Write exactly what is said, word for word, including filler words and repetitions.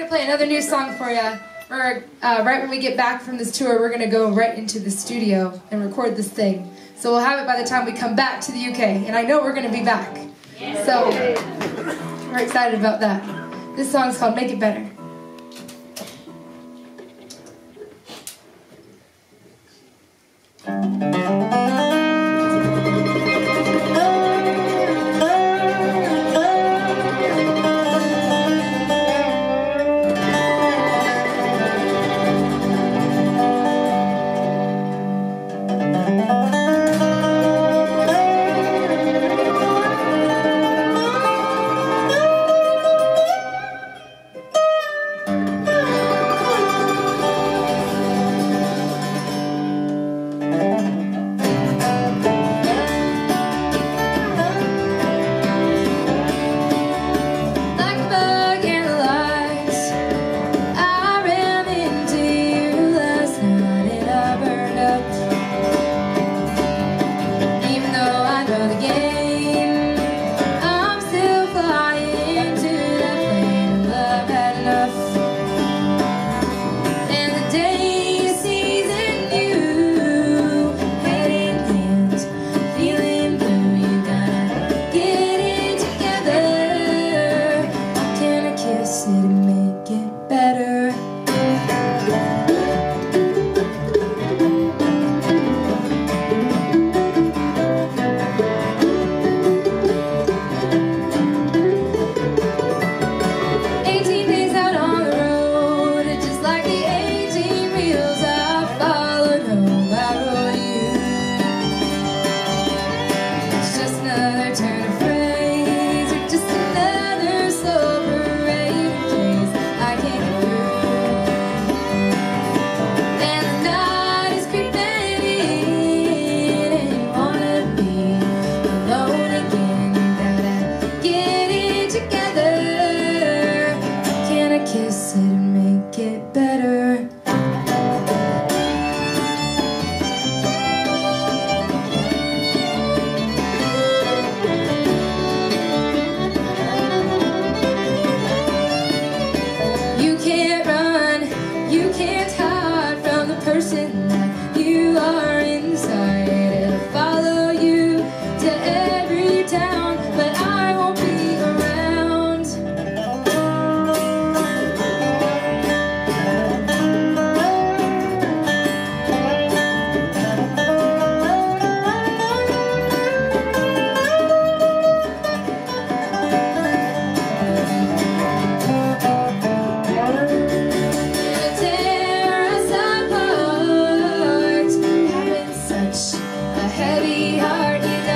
play another new song for you. Or uh, right when we get back from this tour, we're gonna go right into the studio and record this thing. So we'll have it by the time we come back to the U K, and I know we're gonna be back. So we're excited about that. This song's called "Make It Better." Heavy heart.